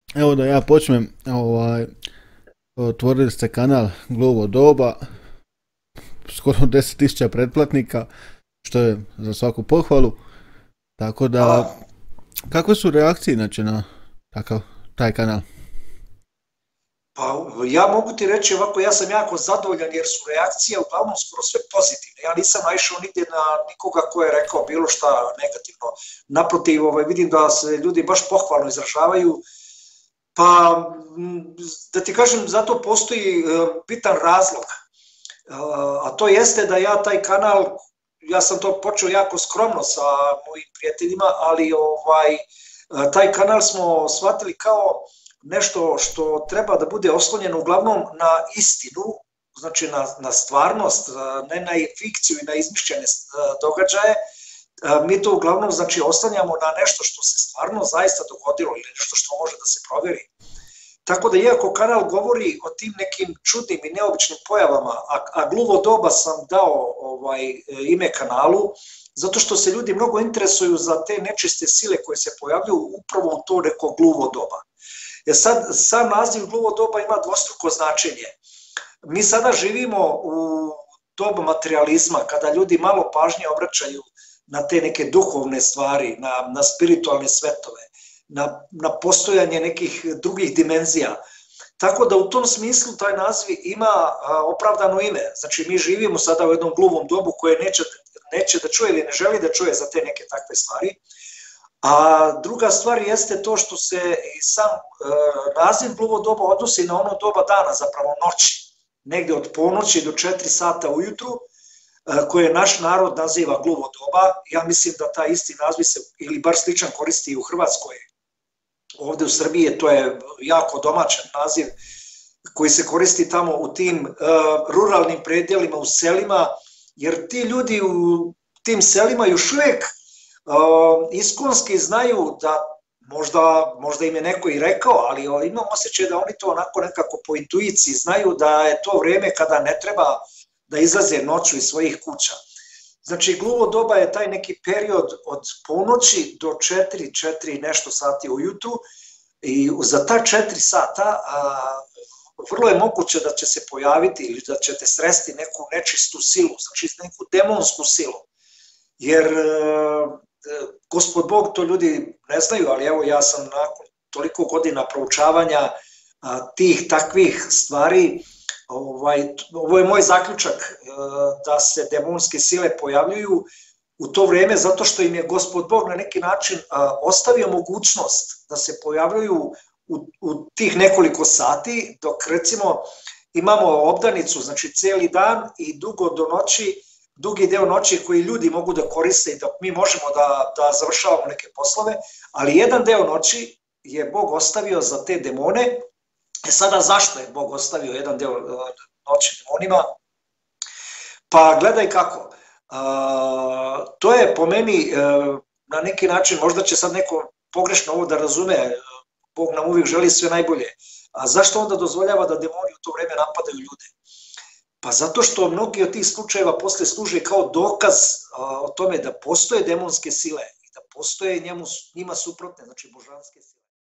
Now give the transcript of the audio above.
Evo da ja počnem, otvorili ste kanal Glovo doba, skoro 10.000 pretplatnika, što je za svaku pohvalu. Tako da, Hvala. kakve su reakcije inače na takav, taj kanal? Pa ja mogu ti reći ovako, ja sam jako zadovoljan jer su reakcije uglavnom skoro sve pozitivne. Ja nisam naišao nigdje na nikoga ko je rekao bilo šta negativno. Naprotiv, vidim da se ljudi baš pohvalno izražavaju. Pa, da ti kažem, zato postoji bitan razlog. A to jeste da ja taj kanal, ja sam to počeo jako skromno sa mojim prijateljima, ali taj kanal smo shvatili kao nešto što treba da bude oslonjeno uglavnom na istinu, znači na stvarnost, ne na fikciju i na izmišljene događaje. Mi to uglavnom znači oslanjamo na nešto što se stvarno zaista dogodilo ili nešto što može da se proveri. Tako da iako kanal govori o tim nekim čudnim i neobičnim pojavama, a Gluvo doba sam dao ime kanalu, zato što se ljudi mnogo interesuju za te nečiste sile koje se pojavljuju upravo u to neko gluvo doba. Jer sad, sam naziv Gluvo doba ima dvostruko značenje. Mi sada živimo u dobu materializma, kada ljudi malo pažnje obraćaju na te neke duhovne stvari, na spiritualne svetove, na postojanje nekih drugih dimenzija. Tako da u tom smislu taj naziv ima opravdano ime. Znači mi živimo sada u jednom gluvom dobu koje neće da čuje ili ne želi da čuje za te neke takve stvari. A druga stvar jeste to što se i sam naziv Gluvo doba odnosi na ono doba dana, zapravo noći. Negde od ponoći do 4 sata ujutru, koje naš narod naziva Gluvo doba. Ja mislim da taj isti naziv se, ili bar sličan, koristi i u Hrvatskoj. Ovde u Srbiji to je jako domaćan naziv koji se koristi tamo u tim ruralnim predelima, u selima, jer ti ljudi u tim selima još uvek iskonski znaju da možda im je neko i rekao, ali imam osjećaj da oni to onako nekako po intuiciji znaju da je to vreme kada ne treba da izlaze noću iz svojih kuća. Znači, Gluvo doba je taj neki period od ponoći do 4 nešto sati ujutru i za ta 4 sata vrlo je moguće da će se pojaviti ili da ćete sresti neku nečistu silu, znači neku demonsku silu. Jer Gospod Bog, to ljudi ne znaju, ali evo ja sam nakon toliko godina proučavanja tih takvih stvari, ovo je moj zaključak, da se demonske sile pojavljuju u to vreme zato što im je Gospod Bog na neki način ostavio mogućnost da se pojavljuju u tih nekoliko sati, dok recimo imamo obdanicu, znači cijeli dan i dugi deo noći koji ljudi mogu da koriste i da mi možemo da završavamo neke poslove, ali jedan deo noći je Bog ostavio za te demone. Sada zašto je Bog ostavio jedan deo noći demonima? Pa gledaj kako. To je po meni na neki način, možda će sad neko pogrešno ovo da razume, Bog nam uvijek želi sve najbolje. A zašto onda dozvoljava da demoni u to vreme napadaju ljude? Pa zato što mnogi od tih slučajeva posle služe kao dokaz o tome da postoje demonske sile i da postoje njima suprotne, znači božanske sile.